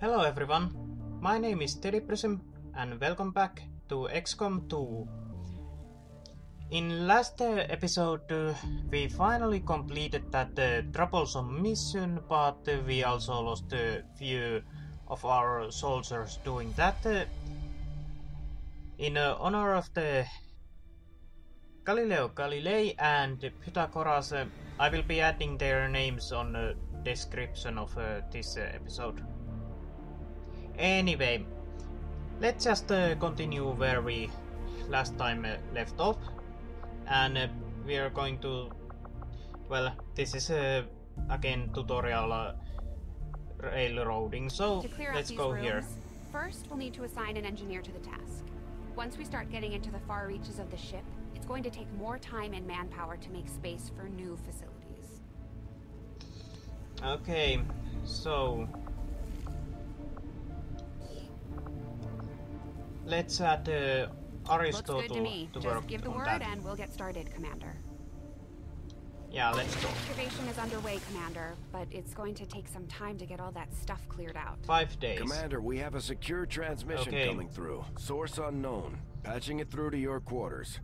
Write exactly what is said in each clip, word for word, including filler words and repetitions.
Hello everyone, my name is Teddy Prism and welcome back to X COM two. In last uh, episode uh, we finally completed that uh, troublesome mission, but uh, we also lost a few of our soldiers doing that. Uh, in uh, honor of the Galileo Galilei and Pythagoras, uh, I will be adding their names on the description of uh, this uh, episode. Anyway, let's just uh, continue where we last time uh, left off, and uh, we are going to, well, this is uh, again tutorial uh, railroading, so let's go rooms, here. First, we'll need to assign an engineer to the task. Once we start getting into the far reaches of the ship, it's going to take more time and manpower to make space for new facilities. Okay, so let's add uh, Aristotle Looks good to me. to Just work give the on word that. and we'll get started, Commander. Yeah, let's go. Excavation is underway, Commander, but it's going to take some time to get all that stuff cleared out. Five days. Commander, we have a secure transmission okay. coming through. Source unknown. Patching it through to your quarters.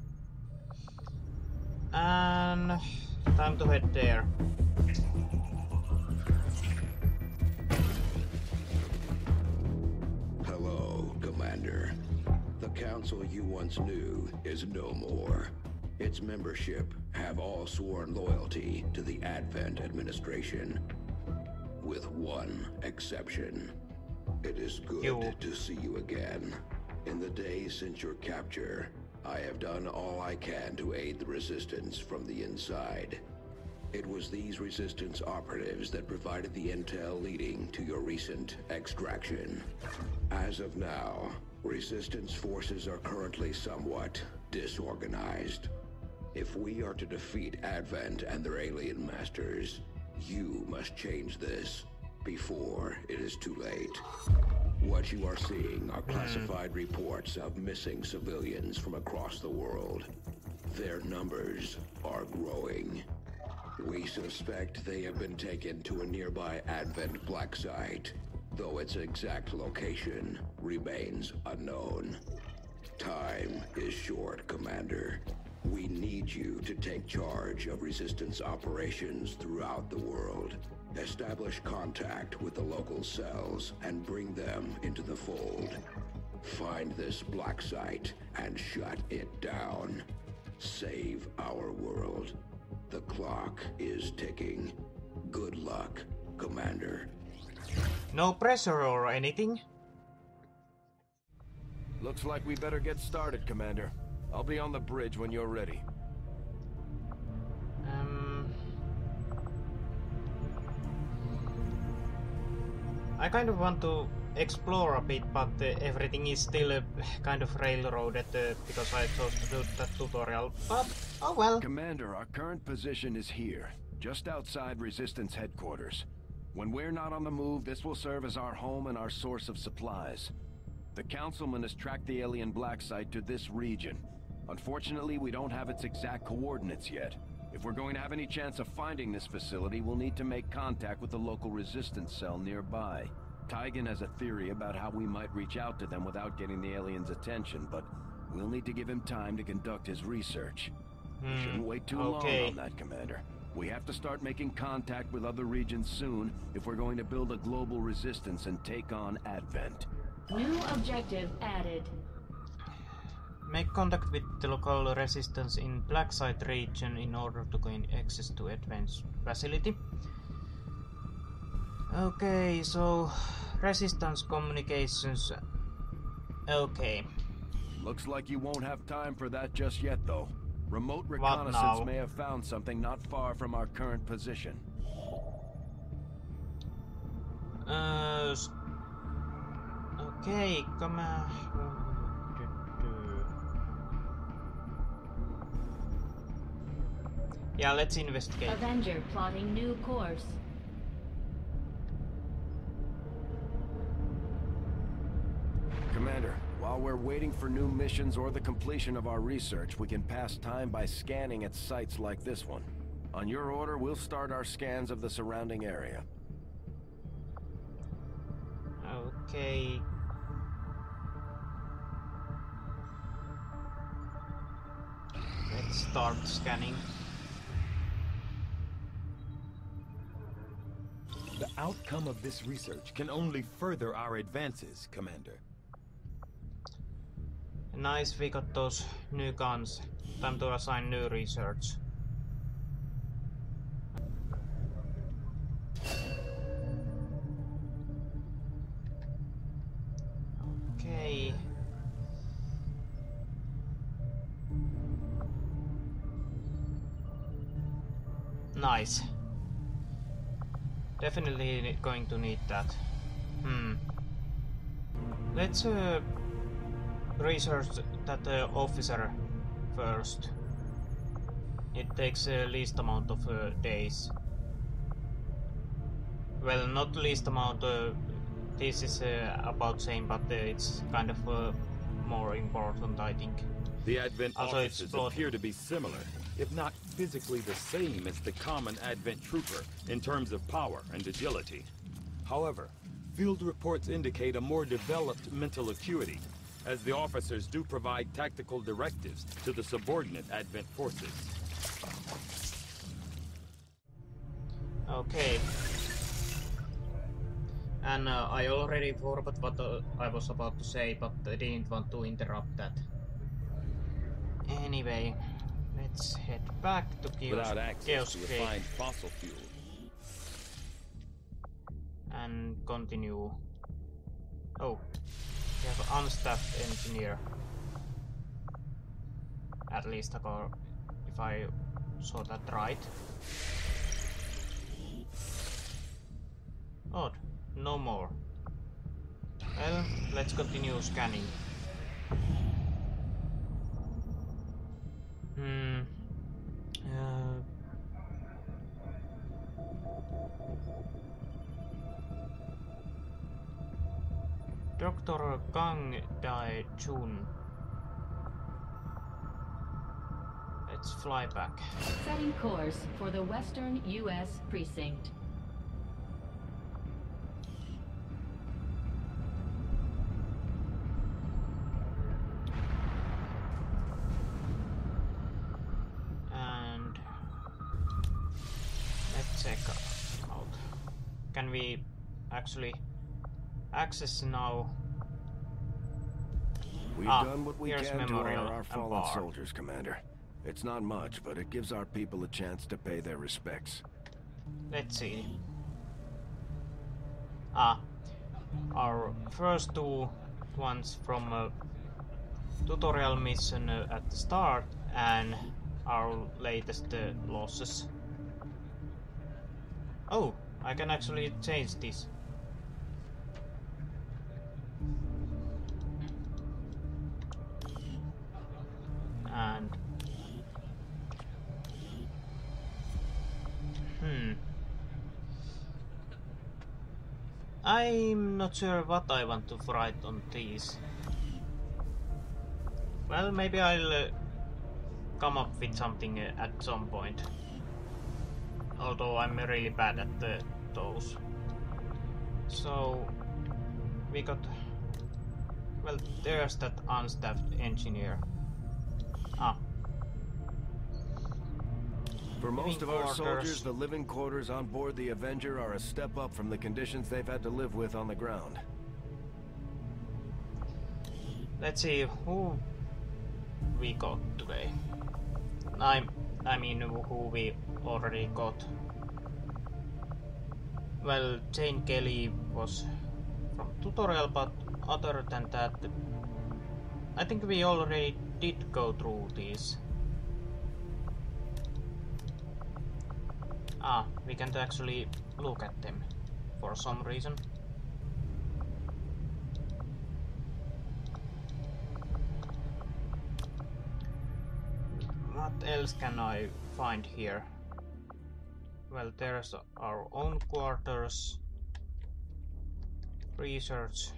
And time to head there. Hello, Commander. The council you once knew is no more. Its membership have all sworn loyalty to the Advent administration, with one exception. It is good you. to see you again. In the days since your capture, I have done all I can to aid the resistance from the inside. It was these resistance operatives that provided the intel leading to your recent extraction. As of now, resistance forces are currently somewhat disorganized. If we are to defeat Advent and their alien masters, you must change this before it is too late. What you are seeing are classified reports of missing civilians from across the world. Their numbers are growing. We suspect they have been taken to a nearby Advent black site, though its exact location remains unknown. Time is short, Commander. We need you to take charge of resistance operations throughout the world. Establish contact with the local cells and bring them into the fold. Find this black site and shut it down. Save our world. The clock is ticking. Good luck, Commander. No pressure or anything? Looks like we better get started, Commander. I'll be on the bridge when you're ready. Um, I kind of want to explore a bit, but uh, everything is still uh, kind of railroaded uh, because I chose to do that tutorial, but oh well. Commander, our current position is here, just outside Resistance headquarters. When we're not on the move, this will serve as our home and our source of supplies. The Councilman has tracked the alien black site to this region. Unfortunately, we don't have its exact coordinates yet. If we're going to have any chance of finding this facility, we'll need to make contact with the local resistance cell nearby. Tygan has a theory about how we might reach out to them without getting the aliens' attention, but we'll need to give him time to conduct his research. Hmm, We shouldn't wait too okay. long on that, Commander. We have to start making contact with other regions soon if we're going to build a global resistance and take on Advent. New objective added. Make contact with the local resistance in Black Site region in order to gain access to Advanced facility. Okay, so resistance communications. Okay. Looks like you won't have time for that just yet, though. Remote now? reconnaissance may have found something not far from our current position. Uh, s- okay, come on. Yeah, let's investigate. Avenger plotting new course. Commander, while we're waiting for new missions or the completion of our research, we can pass time by scanning at sites like this one. On your order, we'll start our scans of the surrounding area. Okay. Let's start scanning. The outcome of this research can only further our advances, Commander. Nice, we got those new guns. Time to assign new research. Okay. Nice. Definitely going to need that. Hmm. Let's uh, research that uh, officer first. It takes the uh, least amount of uh, days. Well, not least amount. Uh, this is uh, about same, but uh, it's kind of uh, more important, I think. The Advent also, officers appear to be similar, if not physically the same as the common Advent trooper in terms of power and agility. However, field reports indicate a more developed mental acuity, as the officers do provide tactical directives to the subordinate Advent forces. Okay. And uh, I already forgot what uh, I was about to say, but I didn't want to interrupt that. Anyway, let's head back to Chaos, Without access Chaos to Gate refined fossil fuel. and continue. Oh, we have an unstaffed engineer. At least I got, if I saw that right. Odd, no more. Well, let's continue scanning. Hmm. Uh, Doctor Kang died June. Let's fly back. Setting course for the Western U S precinct. And let's check out. Can we actually access now? We've Ah, done what we here's can to honor memorial our and fallen bar. soldiers, Commander. It's not much, but it gives our people a chance to pay their respects. Let's see. Ah, our first two ones from a tutorial mission uh, at the start and our latest uh, losses. Oh, I can actually change this. And hmm, I'm not sure what I want to write on these. Well, maybe I'll uh, come up with something uh, at some point. Although I'm really bad at uh, those. So we got, well, there's that unstaffed engineer. Ah. For most of Living our quarters. soldiers, the living quarters on board the Avenger are a step up from the conditions they've had to live with on the ground. Let's see who we got today. I, I mean who we already got. Well, Jane Kelly was from tutorial, but other than that, I think we already did go through these. Ah, we can't actually look at them for some reason. What else can I find here? Well, there's our own quarters, research.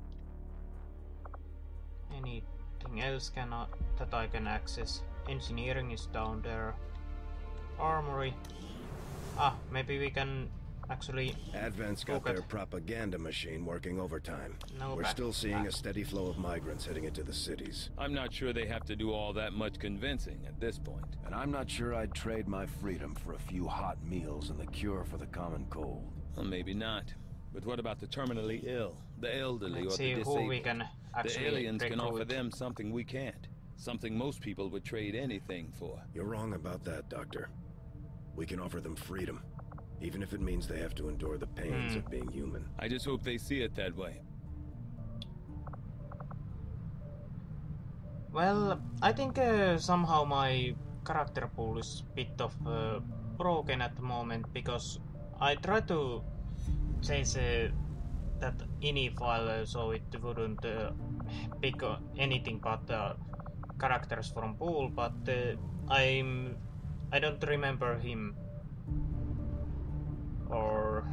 Anything else can I, that I can access? Engineering is down there. Armory. Ah, maybe we can actually Advent's got look at... their propaganda machine working overtime. No We're back- still seeing back. a steady flow of migrants heading into the cities. I'm not sure they have to do all that much convincing at this point. And I'm not sure I'd trade my freedom for a few hot meals and the cure for the common cold. Well, maybe not. But what about the terminally ill, the elderly, Let's or see the who we disabled? can actually The aliens can offer recruit. them something we can't. Something most people would trade anything for. You're wrong about that, Doctor. We can offer them freedom, even if it means they have to endure the pains Hmm. of being human. I just hope they see it that way. Well, I think uh, somehow my character pool is a bit of uh, broken at the moment, because I tried to change uh, that ini file uh, so it wouldn't uh, pick uh, anything but uh, characters from pool, but uh, I'm I don't remember him or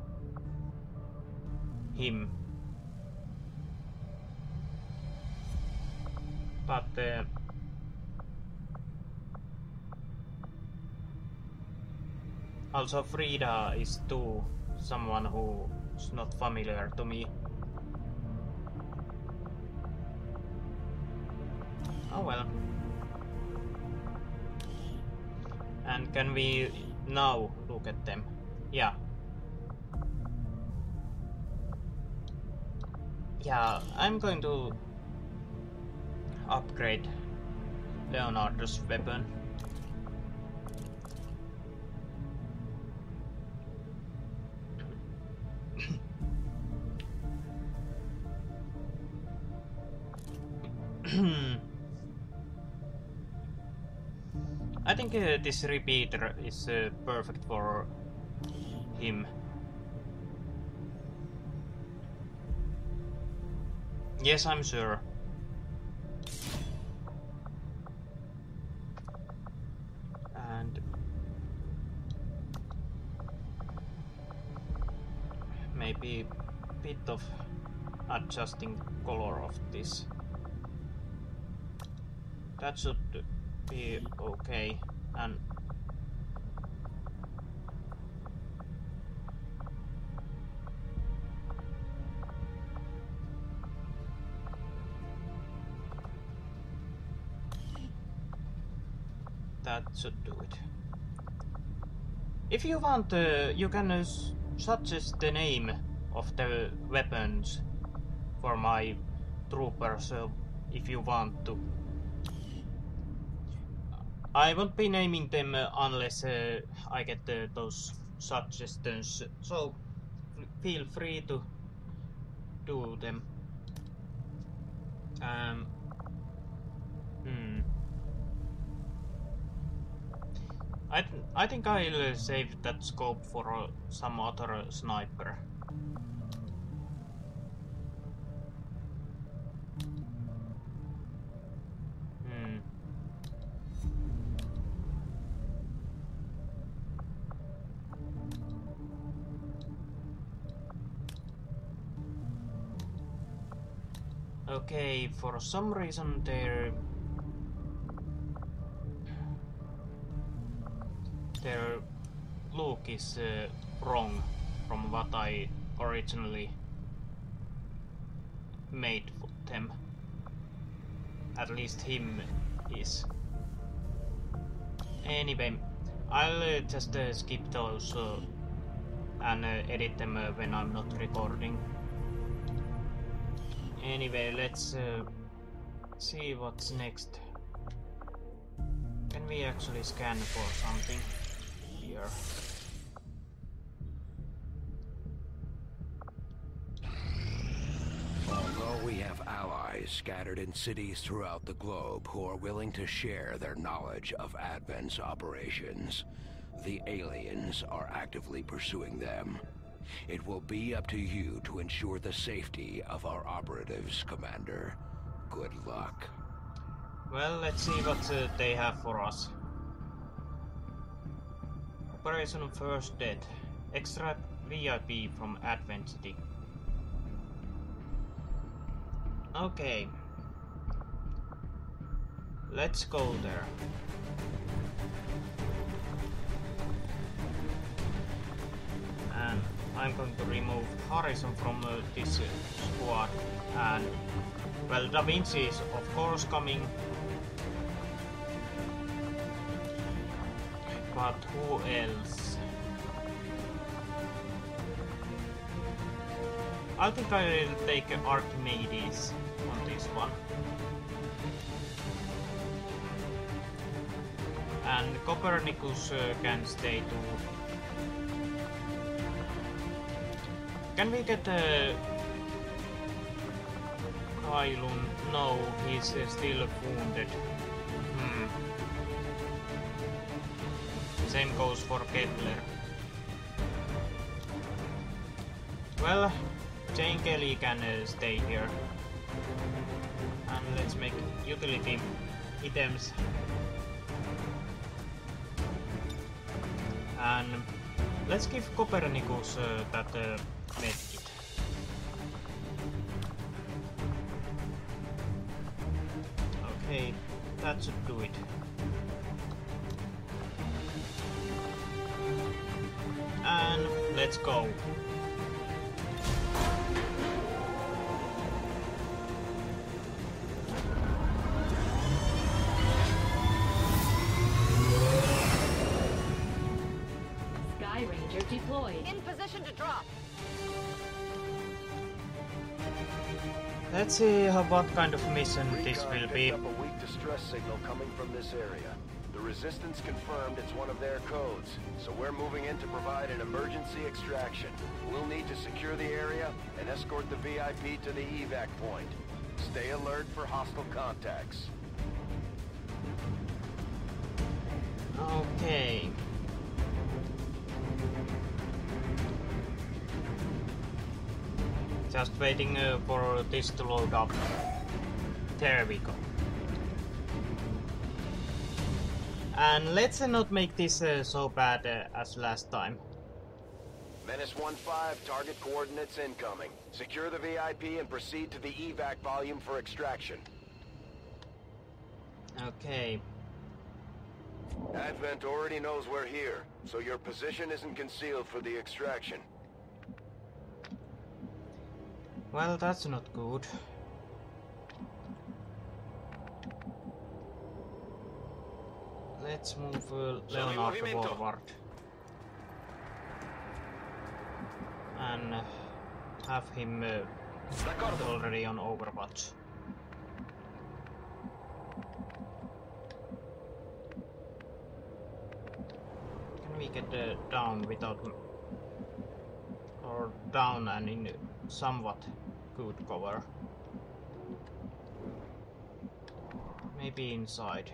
him. But uh, also Frida is too someone who's not familiar to me. Oh well. And can we now look at them? Yeah. Yeah, I'm going to upgrade Leonardo's weapon. I think uh, this repeater is uh, perfect for him. Yes, I'm sure. And maybe a bit of adjusting color of this. That should be okay. And that should do it. If you want, uh, you can uh, suggest the name of the weapons for my troopers, uh, if you want to. I won't be naming them uh, unless uh, I get uh, those suggestions, so feel free to do them. Um, hmm. I th I think I'll uh, save that scope for uh, some other uh, sniper. Hmm. Okay, for some reason their their look is uh, wrong from what I originally made for them. At least him is. Anyway, I'll uh, just uh, skip those uh, and uh, edit them uh, when I'm not recording. Anyway, let's uh, see what's next. Can we actually scan for something here? Although we have allies scattered in cities throughout the globe who are willing to share their knowledge of Advent's operations, the aliens are actively pursuing them. It will be up to you to ensure the safety of our operatives, Commander. Good luck. Well, let's see what uh, they have for us. Operation First Death. Extract V I P from Advent City. Okay. Let's go there. And I'm going to remove Harrison from uh, this uh, squad, and well, Da Vinci is of course coming, but who else? I think I will take Archimedes on this one. And Copernicus uh, can stay too. Can we get uh, Kailun? No, he's uh, still wounded. Hmm. Same goes for Kepler. Well, Jane Kelly can uh, stay here. And let's make utility items. And let's give Copernicus uh, that uh, medkit. Okay, that should do it. And let's go. Deployed. In position to drop. Let's see how, what kind of mission this will be. Recon picked up a weak distress signal coming from this area. The Resistance confirmed it's one of their codes, so we're moving in to provide an emergency extraction. We'll need to secure the area and escort the V I P to the evac point. Stay alert for hostile contacts. Okay. Just waiting uh, for this to load up. There we go. And let's uh, not make this uh, so bad uh, as last time. Menace one five, target coordinates incoming. Secure the V I P and proceed to the evac volume for extraction. Okay. Advent already knows we're here, so your position isn't concealed for the extraction. Well, that's not good. Let's move uh, Leonardo forward. And uh, have him uh, already on Overwatch. Can we get uh, down without... or down and in somewhat good cover? Maybe inside.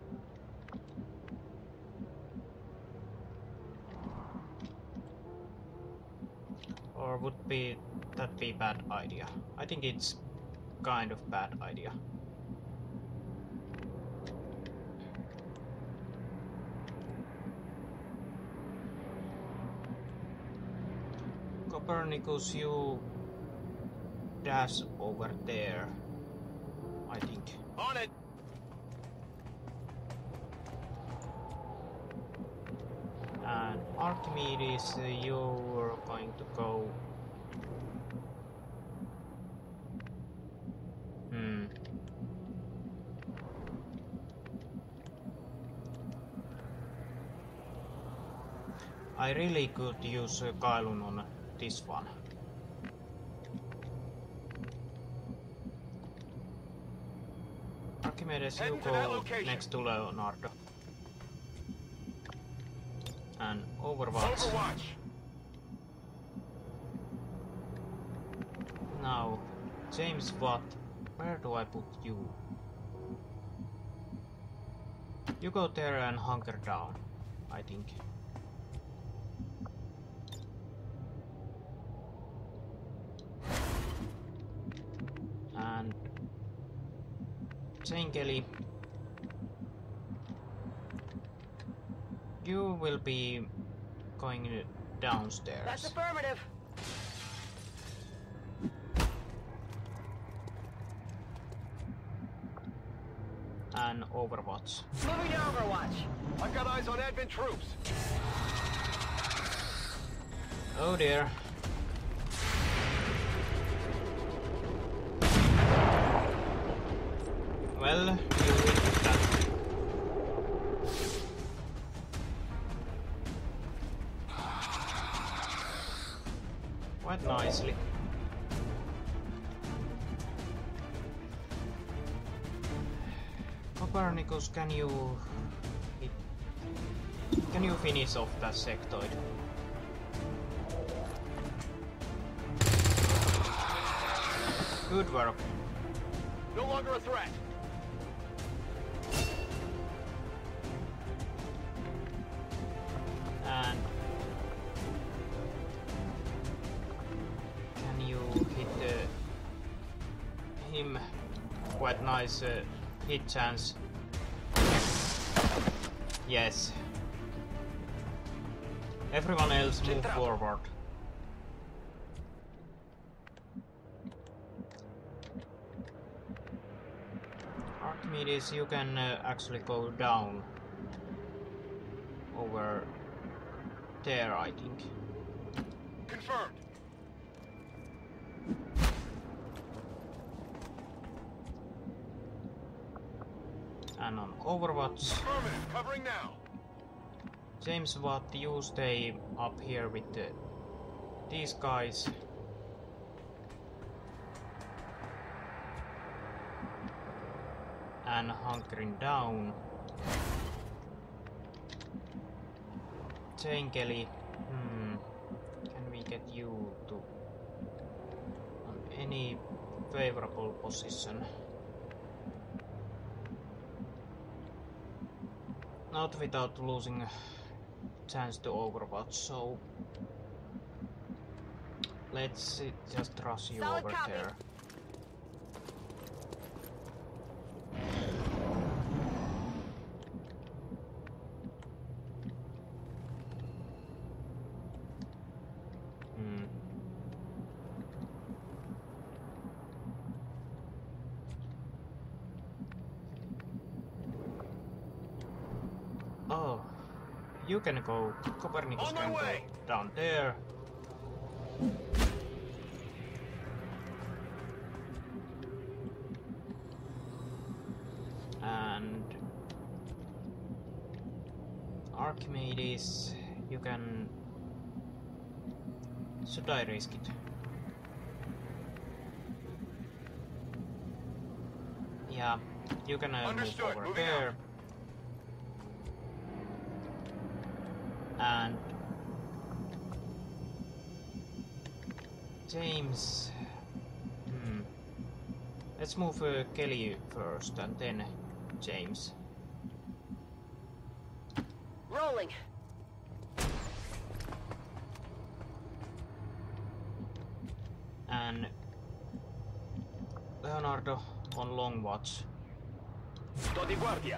Or would be that be bad idea? I think it's kind of bad idea. Copernicus, you dash over there, I think. On it! And Archimedes, uh, you're going to go... Hmm. I really could use uh, Kailun on this one. Archimedes, you go next to Leonardo. And Overwatch. Overwatch! Now, James Watt, where do I put you? You go there and hunker down, I think. And Jane Kelly, you will be going downstairs. That's affirmative. And Overwatch. Moving to Overwatch. I've got eyes on Advent troops. Oh dear. Well, you hit that. Quite nicely. Copernicus, can you hit, can you finish off that sectoid? Good work. No longer a threat. And can you hit uh, him? Quite nice uh, hit chance. Yes. Everyone else move forward. Archimedes, you can uh, actually go down over there, I think. Confirmed. And on Overwatch, Affirmative. Covering now. James, what you stay up here with the, these guys. And hunkering down. Jane Kelly, hmm, can we get you to on any favorable position? Not without losing a chance to Overwatch, so let's uh, just rush you Solid over copy. there. Hmm. Oh, you can go. Copernicus On my can way. go down there. And Archimedes, you can. Should I risk it? Yeah, you can uh, move Understood. over Moving there. out. And James, hmm. Let's move uh, Kelly first and then James. Rolling. And Leonardo on long watch. Sto di guardia.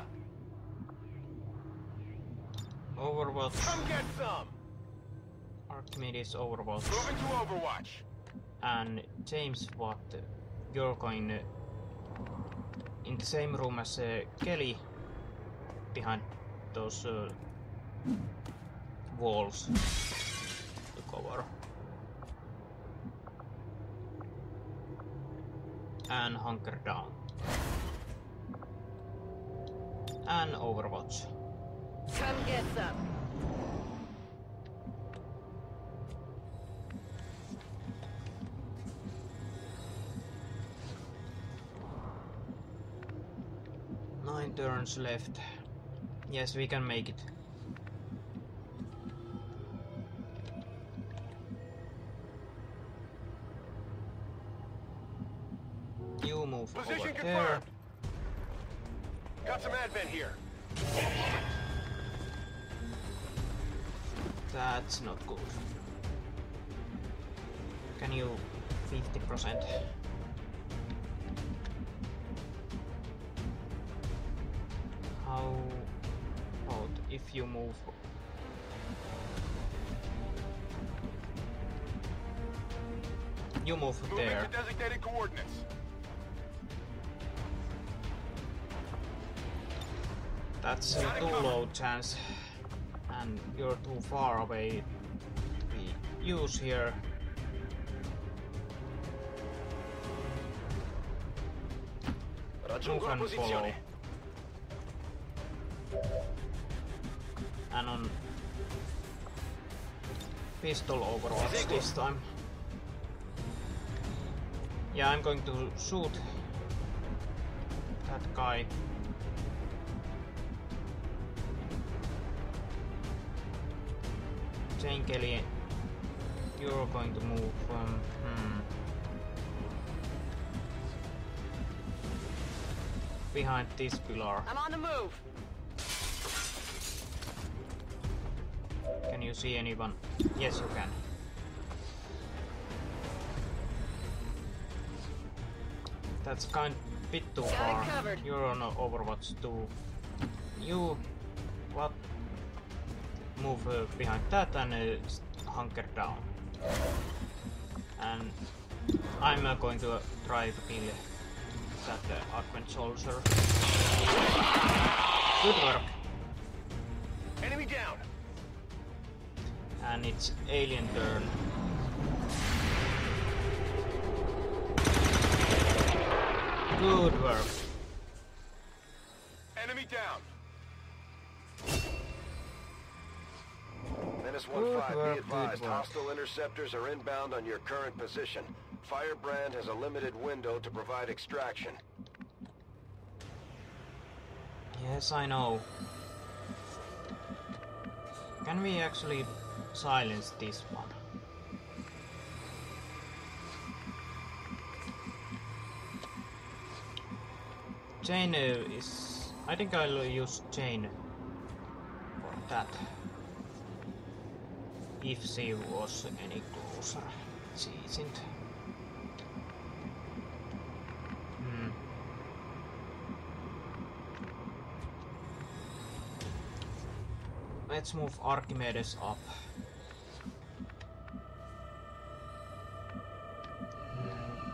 Overwatch. Come get some. Archimedes Overwatch. Moving to Overwatch. And James, what? You're going uh, in the same room as uh, Kelly, behind those uh, walls to cover. And hunker down. And Overwatch. Come get some. Nine turns left. Yes, we can make it. You move Position over confirmed. there. Got some advent here. That's not good. Can you fifty percent? How about if you move? You move Moving there. to designated coordinates. That's a too low chance, and you're too far away to be used here. move and follow. And on pistol overwatch this time. Yeah, I'm going to shoot that guy. Jane Kelly, you're going to move from hmm, behind this pillar. I'm on the move. Can you see anyone? Yes, you can. That's kind of bit too far. You're on Overwatch two. You what? Move uh, behind that and uh, hunker down. And I'm uh, going to uh, try to kill that uh, Advent soldier. Good work. Enemy down. And it's alien turn. Good work. Enemy down. Menace Good one five, work, be advised, good work. hostile interceptors are inbound on your current position. Firebrand has a limited window to provide extraction. Yes, I know. Can we actually silence this one? Chain uh, is... I think I'll use chain for that. If she was any closer. She isn't. Hmm. Let's move Archimedes up. Hmm.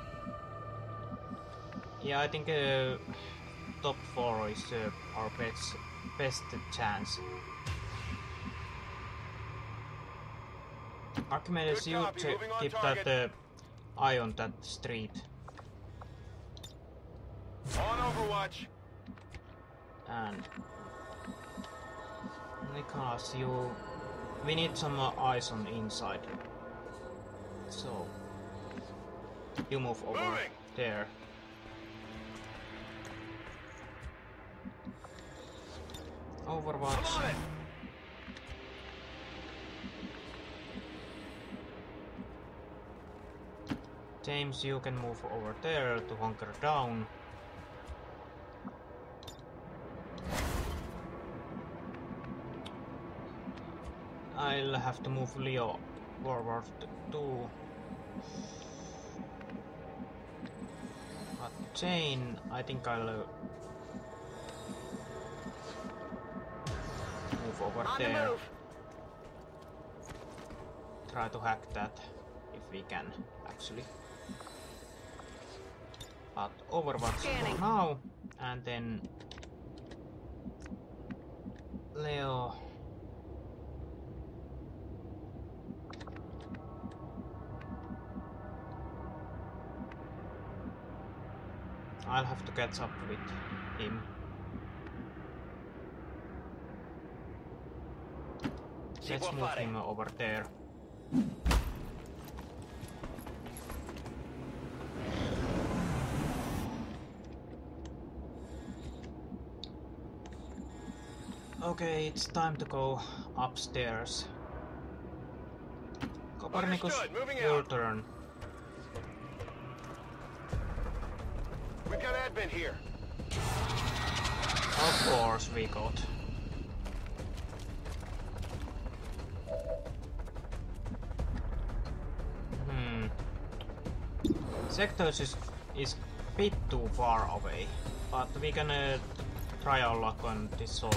Yeah, I think uh, top four is uh, our best best chance. Archimedes, Good you copy, check, moving on keep target. that uh, eye on that street. On Overwatch. And Nicholas, you... we need some uh, eyes on inside. So... you move over Moving. there. Overwatch. On it. James, you can move over there to hunker down. I'll have to move Leo forward too. But Jane, I think I'll uh, move over On the there. move. Try to hack that if we can, actually. But Overwatch Scanning. for now, and then Leo. I'll have to catch up with him. Let's move him over there. Okay, it's time to go upstairs. Copernicus, Understood, moving your out. turn. We've got Advent here. Of course we got. Hmm. Sectors is is bit too far away, but we can uh, try our luck on this soldier.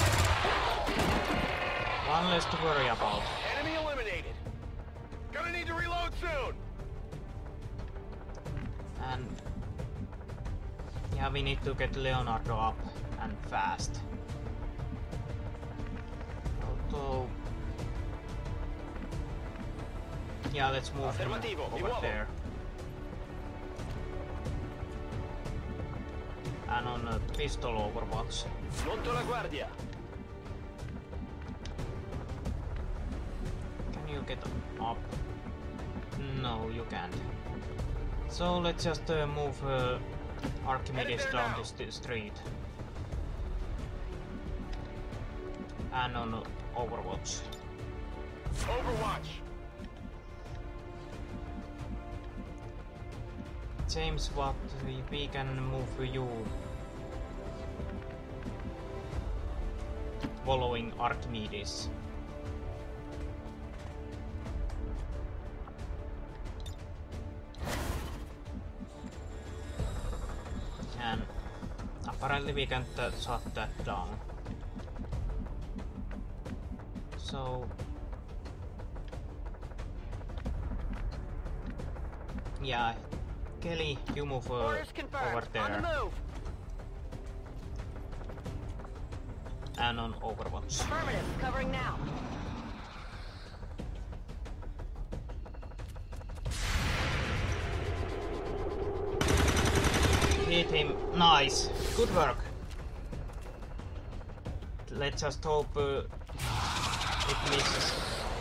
One less to worry about. Enemy eliminated. Gonna need to reload soon. And yeah, we need to get Leonardo up and fast. Although, yeah, let's move him Afirmativo, mi over muovo. there. And on a pistol overwatch. Monto la guardia. Can you get up? No, you can't. So let's just uh, move uh, Archimedes down this st street. And on uh, Overwatch. Overwatch. James, what we, we can move you following Archimedes. And apparently we can shut that down. So yeah, Kelly, you move uh, over there. On the move. And on Overwatch. Affirmative. Covering now. Hit him. Nice. Good work. Let's just hope uh, it misses.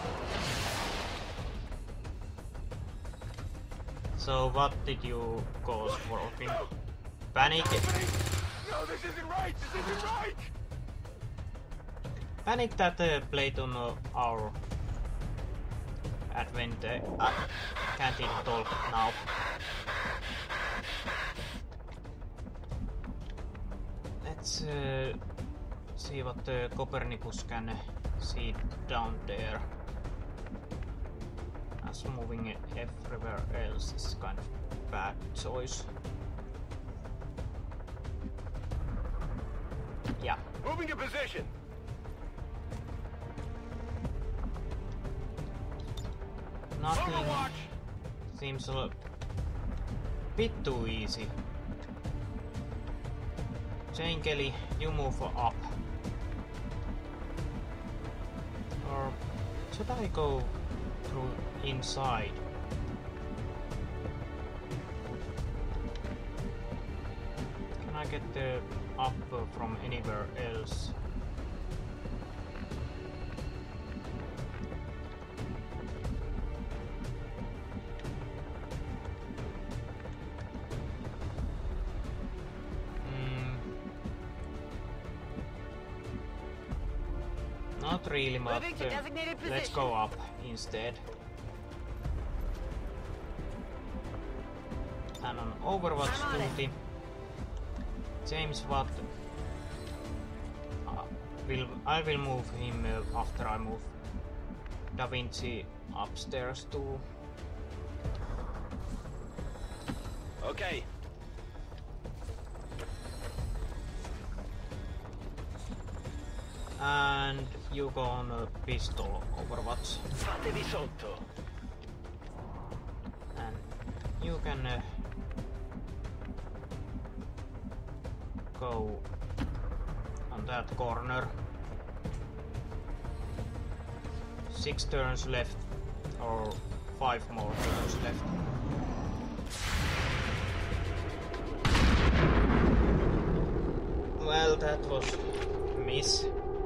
So what did you cause for him? Panic? No, this isn't right. This isn't right. Panic that uh, played on uh, our advent. Uh, I can't even talk now. Let's uh, see what uh, Copernicus can see down there. As moving everywhere else is kind of bad choice. Yeah. Moving to position. Nothing Overwatch. seems a bit too easy. Jane Kelly, you move up. Or should I go through inside? Can I get the up from anywhere else? Not really, but uh, let's go up instead. And on Overwatch duty, James Watt. Uh, will I will move him uh, after I move Da Vinci upstairs too. Okay. And you go on a pistol Overwatch. Fatevi sotto. And you can uh, go on that corner. Six turns left, or five more turns left. Well, that was a miss.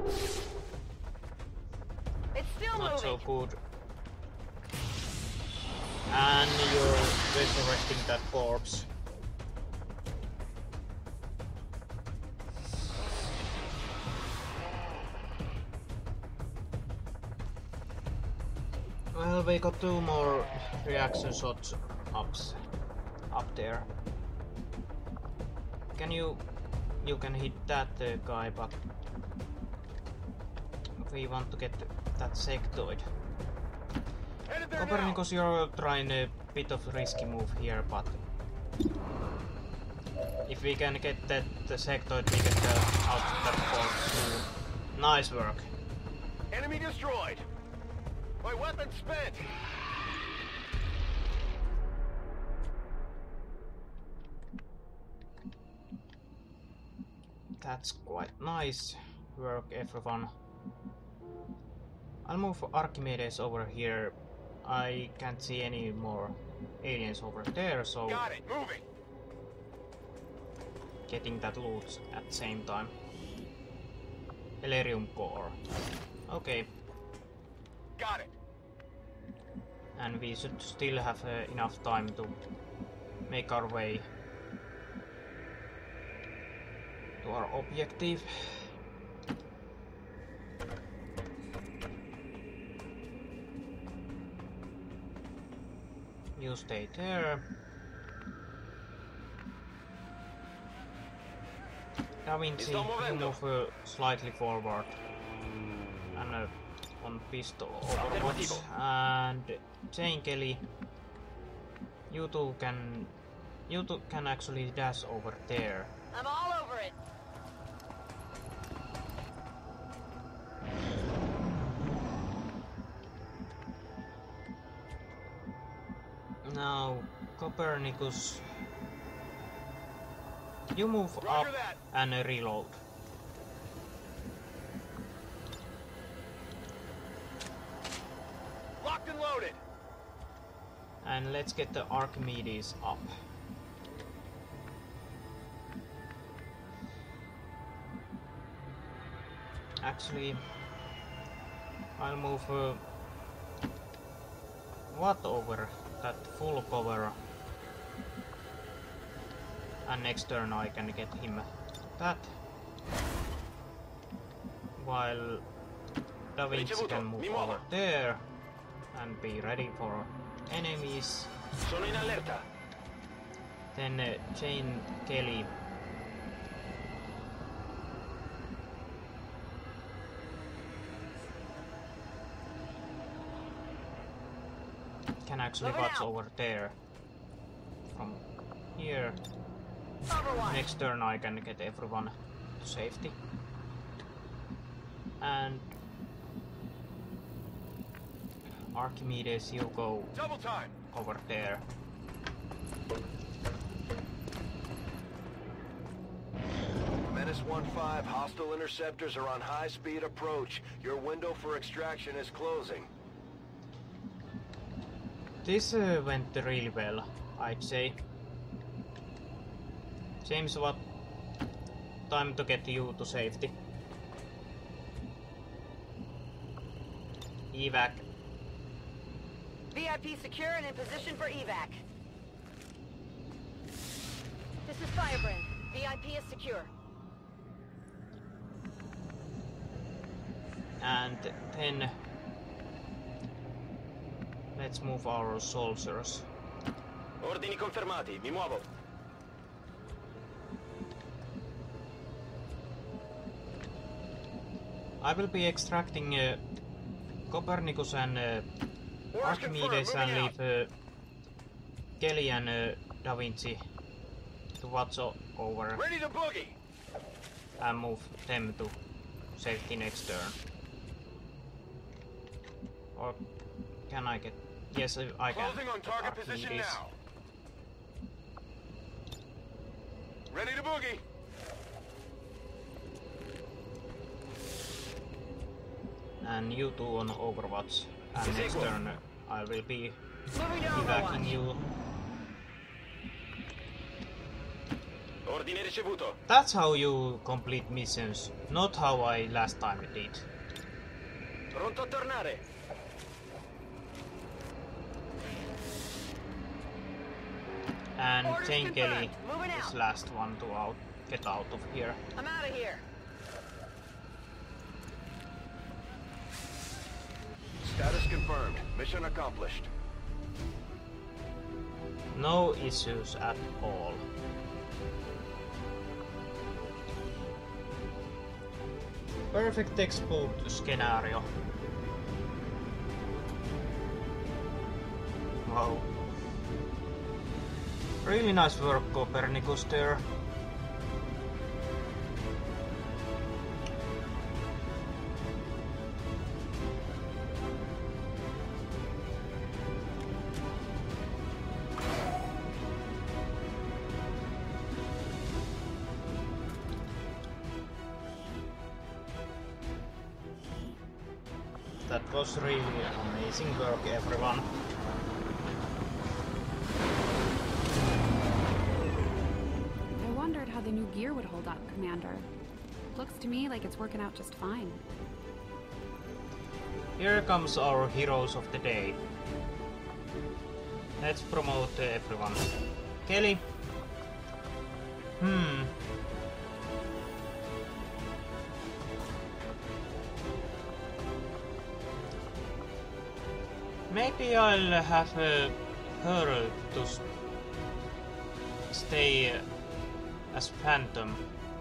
It's still Not moving. so good. And you're resurrecting that corpse. Well, we got two more reaction shots ups up there. Can you you can hit that uh, guy, but we want to get that sectoid. Copernicus, you're trying a bit of risky move here, but if we can get that the sectoid, we get uh, out of that corpse too. Nice work. Enemy destroyed. My weapon spent. That's quite nice work, everyone. I'll move Archimedes over here. I can't see any more aliens over there, so... Got it. Moving. getting that loot at the same time. Elerium core. Okay. Got it. And we should still have uh, enough time to make our way to our objective. You stay there. Da Vinci, you move uh, slightly forward and uh, on pistol overwatch. And Jane Kelly, you two can you two can actually dash over there. I'm all over it. Now, Copernicus, you move Roger up that. and uh, reload. Locked and loaded. And let's get the Archimedes up. Actually, I'll move uh, what over that full cover, and next turn I can get him that, while Da Vinci can move over there and be ready for enemies. Sono in allerta. Then uh, Jane Kelly can actually Moving watch out. over there from here. Overwatch. Next turn I can get everyone to safety. And Archimedes, you go Double time. over there. Menace one five, hostile interceptors are on high-speed approach. Your window for extraction is closing. This uh, went really well, I'd say. James, what? Time to get you to safety. Evac. V I P secure and in position for evac. This is Firebrand. V I P is secure. And then let's move our soldiers. Ordini confermati. Mi muovo. I will be extracting uh, Copernicus and uh, Archimedes and leave uh, Kelly and uh, Da Vinci to watch o over Ready to boogie. and move them to safety next turn. Or can I get... Yes, I can. Closing on target position Archimedes. now. Ready to boogie. And you two on Overwatch. And Is next equal. turn uh, I will be Moving to evacing Overwatch. you. Ordine ricevuto. That's how you complete missions, not how I last time did. Pronto a tornare. And Orders Jane confirmed. Kelly Moving is out. last one to out get out of here. I'm out of here. Status confirmed. Mission accomplished. No issues at all. Perfect explode scenario. Wow. Really nice work, Copernicus there. That was really amazing work, everyone. I wondered how the new gear would hold up, Commander. Looks to me like it's working out just fine. Here comes our heroes of the day. Let's promote uh, everyone. Kelly. Hmm. Maybe I'll have uh, her to s stay uh, as Phantom,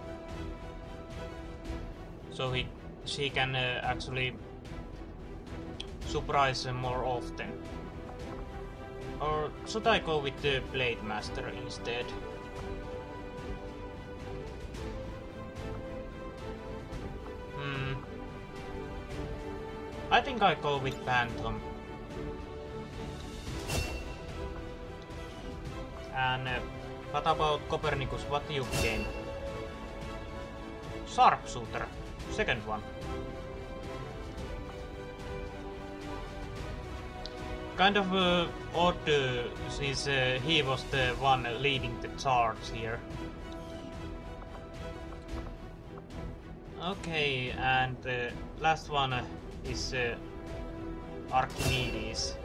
so he she can uh, actually surprise him more often. Or should I go with the Blade Master instead? Hmm. I think I go with Phantom. And uh, what about Copernicus? What do you gain? Sharpshooter. Second one. Kind of uh, odd uh, since uh, he was the one leading the charge here. Okay, and the uh, last one uh, is uh, Archimedes.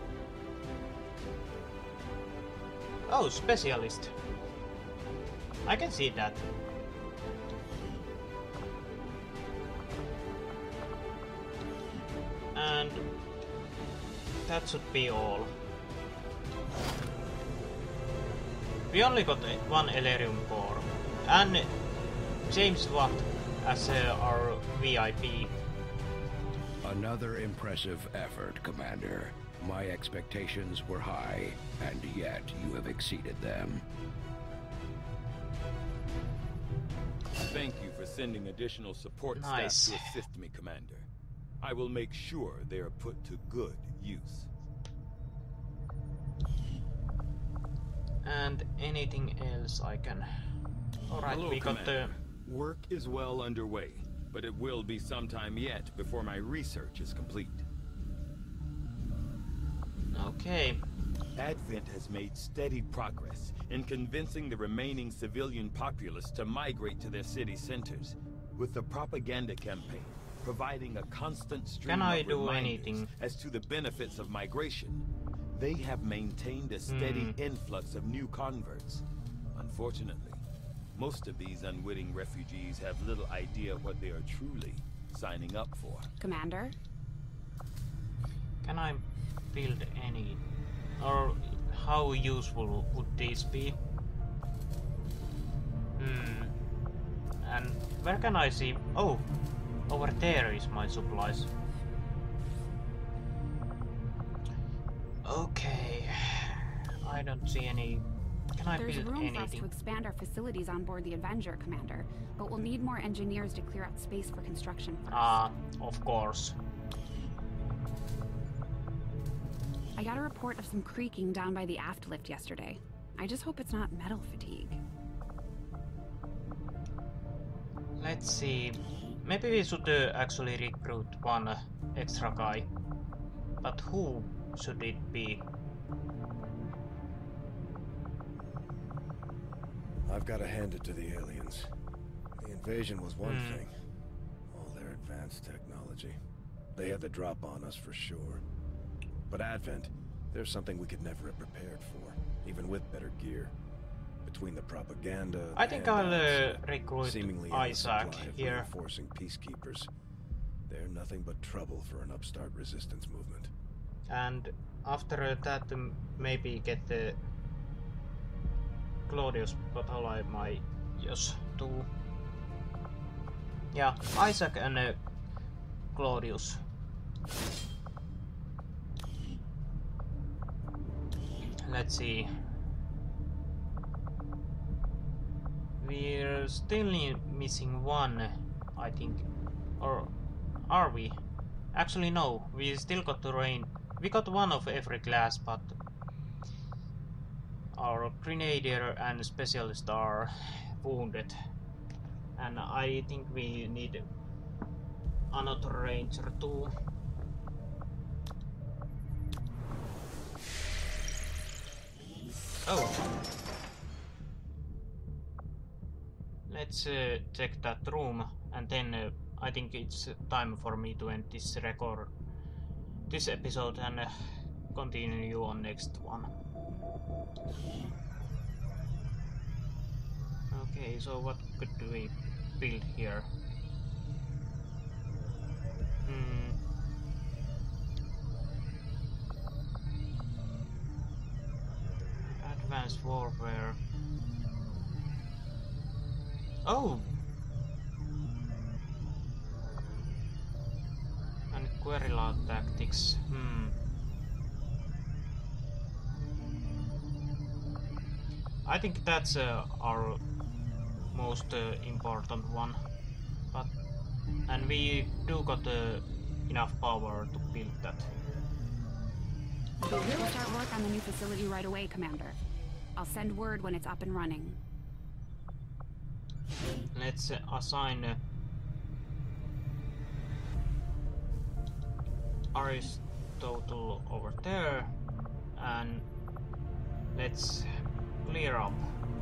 Oh, specialist. I can see that. And that should be all. We only got one Elerium core. And James Watt as uh, our V I P. Another impressive effort, Commander. My expectations were high, and yet you have exceeded them. Thank you for sending additional support Nice. staff to assist me, Commander. I will make sure they are put to good use. And anything else I can... Alright, Hello, we got the... Commander. Work is well underway, but it will be some time yet before my research is complete. Okay. Advent has made steady progress in convincing the remaining civilian populace to migrate to their city centers, with the propaganda campaign providing a constant stream Can I of do reminders anything? as to the benefits of migration. They have maintained a steady Hmm. influx of new converts. Unfortunately, most of these unwitting refugees have little idea what they are truly signing up for. Commander? Can I build any? Or how useful would these be? Hmm. And where can I see? Oh, over there is my supplies. Okay. I don't see any. Can I There's build room for us to anything? expand our facilities on board the Avenger, Commander, but we'll need more engineers to clear out space for construction first. Ah, of course. I got a report of some creaking down by the aft lift yesterday. I just hope it's not metal fatigue. Let's see. Maybe we should uh, actually recruit one uh, extra guy. But who should it be? I've got to hand it to the aliens. The invasion was one Hmm. thing. All their advanced technology. They had the drop on us for sure. But Advent, there's something we could never have prepared for, even with better gear. Between the propaganda, I the think I'll uh, handouts, recruit seemingly Isaac supply of here. reinforcing peacekeepers. They're nothing but trouble for an upstart resistance movement. And after that, um, maybe get the Claudius, but I might just do. Yeah, Isaac and uh, Claudius. Let's see. We're still missing one, I think. Or are we? Actually, no. We still got the rain. We got one of every class, but our grenadier and specialist are wounded. And I think we need another ranger too. Oh. let's uh, check that room, and then uh, I think it's time for me to end this record, this episode, and uh, continue on next one. Okay, so what could we build here? Hmm. Advanced warfare. Oh! And guerrilla tactics. Hmm. I think that's uh, our most uh, important one. But and we do got uh, enough power to build that. We'll start work on the new facility right away, Commander. I'll send word when it's up and running. Let's uh, assign uh, Aristotle over there, and let's clear up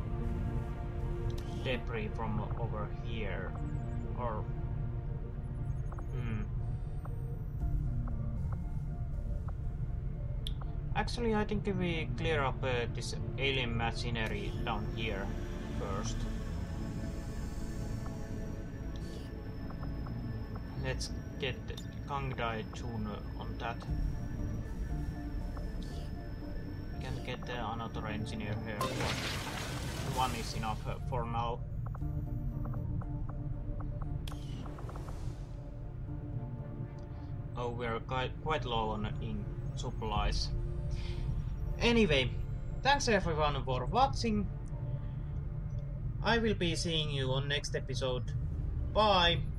debris from over here. Or hmm. Actually, I think we clear up uh, this alien machinery down here first. Let's get Kangdai Chun on that. We can get uh, another engineer here. One is enough uh, for now. Oh, we're quite, quite low on in supplies. Anyway, thanks everyone for watching. I will be seeing you on next episode. Bye!